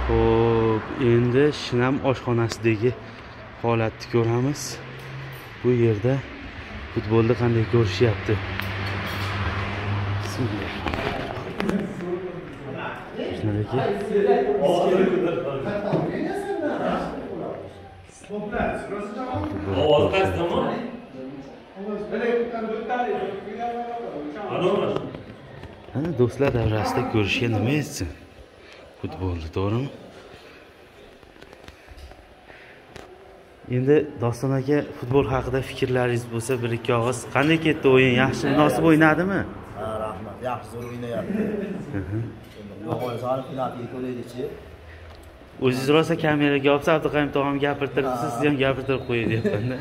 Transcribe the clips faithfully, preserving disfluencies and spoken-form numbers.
Xo'p, endi Shinam oshxonasidagi holatni ko'ramiz. Bu yerda futbolni qanday ko'rishyapti. Bismillah. Shunaqa aka. Ana do'stlar davrasida ko'rishga nima etsin? Futbolni, to'g'rimi? Endi Doston aka, futbol haqida fikrlaringiz bo'lsa, bir ikki og'iz. Qanday ketdi o'yin? Yaxshi, munosib o'ynadimi? Ha, rahmat. Yaxshi zo'r o'ynayapti. Mhm. Yo'qolsa finalga ko'raylikchi. O'zingiz rosa kameraga olsa, Abduqayim tog'am gapirtiribsiz, siz ham gapirtirib qo'ying deyapman-da.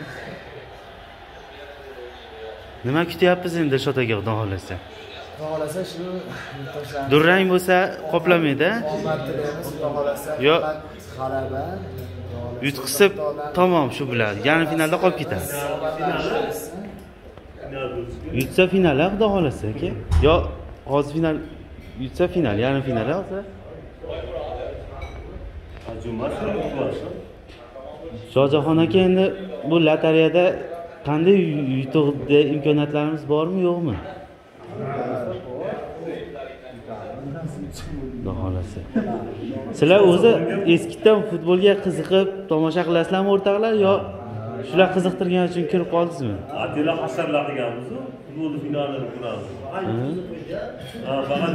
Nima kutyapsiz endi Shot aka, xudo xolasa? Xudo xolasa shu durrang bo'lsa qoplamaydi. Omad tilaymiz, xudo xolasa. Yo, g'alaba. Yutqizib tamom, shu bilan. Yarim finalda qolib ketadi. Yutsa final, xudo xolasa aka. Yo, hozir final, yutsa final, yarim final olsa. Shohjahon aka, endi bu lotereyada qanday yutuqda imkoniyatlarimiz bormi, yo'qmi? Xudo xolasa. Sizlar o'zi eskidan futbolga qiziqib tomosha qilasizlarmi o'rtoqlar, yo shular qiziqtirgani uchun kirib qoldingizmi? Atilla hasarlar qilganmiz, futbol finalini ko'ramiz. Ha, faqat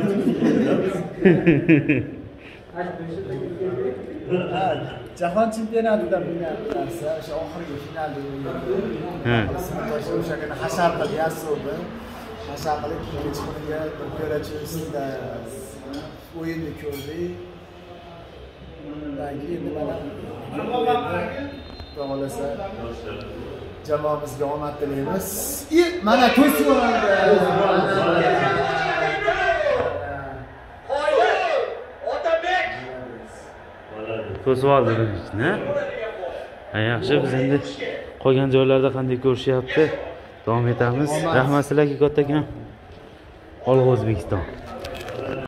Jahon chempionatida bunga narsa o'sha oxirgi finalda o'ynadi. Ha. O'sha kuni hashar qilib yasovdi. Hashar qilib ikkinchi kuniga bir ko'rachimizda o'yinni ko'rdik. Undan keyin mana xudo xolasa jamoamizga omad tilaymiz. Mana to'sib oldi. To'sib oldingiz-ne? Yaxshi, biz endi qolgan joylarda qanday ko'rishyapti? Davom etamiz. Rahmat sizlarga kattakon. Olg'a O'zbekiston.